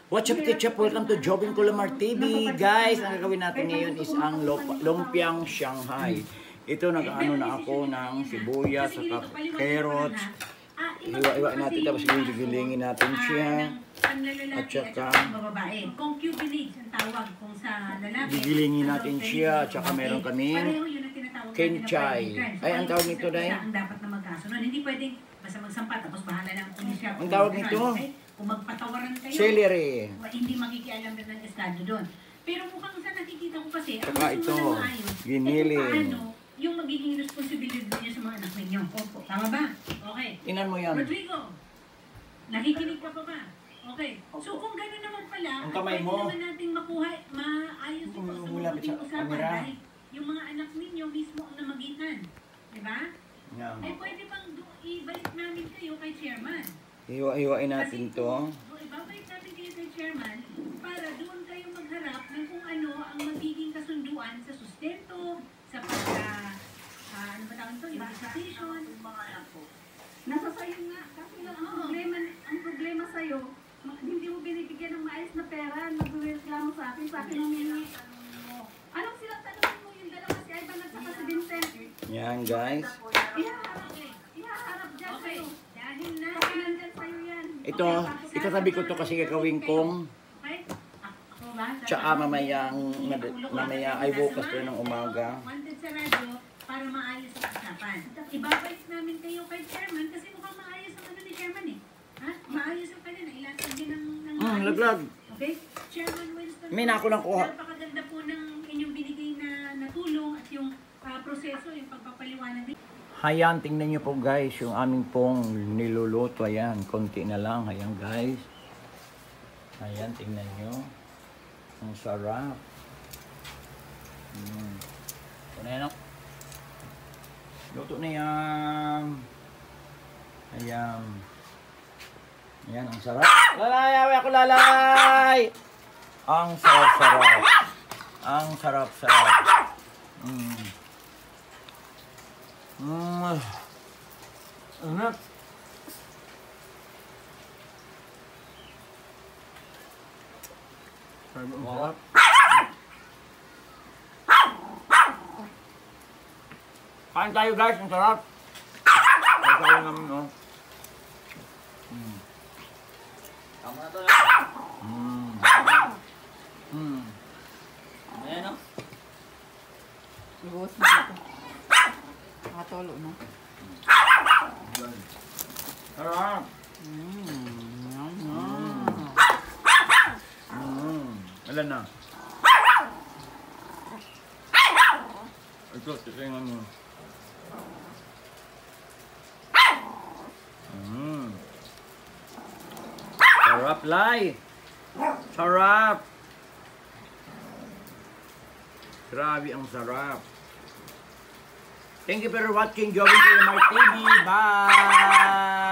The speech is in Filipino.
What's up, Ketchup? Welcome to Jobing Kulamar TV. Guys, ang gagawin natin ngayon is ang lumpiang Shanghai. Ito, nag-ano na ako ng sibuyas, saka carrots. Iwa-iwa natin, tapos gigilingin natin siya. At saka, gigilingin natin siya. At saka meron kaming kenchay. Ay, ang tawag nito, Day? Ang dapat na magkasunod. Hindi pwedeng basta magsampa, tapos bahala lang kung siya. Ang tawag nito? Kung magpatawaran kayo, celery. Hindi makikialam na ng estado doon. Pero mukhang sa nakikita ko kasi, saka ito, giniling. Paano yung magiging responsibilidad niyo sa mga anak ninyo? Opo. Tama ba? Okay. Tingnan mo yan. Rodrigo, nakikinig ka pa ba? Okay. So kung gano'n naman pala, ang kamay mo, pwede naman nating makuha, maayos ito sa mabuting usapan dahil yung mga anak ninyo mismo ang namagitan. Diba? Yeah. Ay pwede bang ibalik namin kayo kay chairman? Iwa-iwain natin to. Ibabalik natin kayo kay chairman para doon kayo magharap ng kung ano ang magiging kasunduan sa sustento, sa ano ba tawag ito? Investigation, mga anak ko. Nasa sayo nga. Kasi lang ang problema sa'yo, hindi mo binibigyan ng maayos na pera, nagreklamo sa akin humingi. Anong silang tanongin mo yung dalawa si Ivan at saka si Vincent? Yan guys. Ihaharap dyan sa'yo. Dahil nandyan sa'yo yan. Ito, itatabi ko to kasi gagawin kong tsaka mamaya ay bukas ko ng umaga. Wanted sa radyo para maayos ang usapan. Ibabalik namin kayo kay chairman kasi mukhang maayos ang ano ni chairman eh. Ha? Maayos ang kanya na ilatag din ng maayos. Laglag. Okay? Chairman Winston. May nako lang kuha. Napakaganda po ng inyong binigay na tulong at yung proseso, yung pagpapaliwanag din. Hayan, tingnan nyo po guys, yung aming pong niluluto. Ayan, konti na lang. Ayan guys. Ayan, tingnan nyo. Ang sarap. Ito na yan, no? Luto na yan. Ayan. Ayan, ang sarap. Lalay, awi ako lalay! Ang sarap-sarap. Ang sarap-sarap. Enak. Sarap. Kain tayo guys, ang sarap. Kain tayo namin, no? Tama na to, ayan, no? Ibuhos na dito. Nakatolo, no? Sarap. Alam na. Ito, titingan mo. Sarap, Lai. Sarap. Grabe ang sarap. Thank you for watching Jobing Kulamar TV. Bye!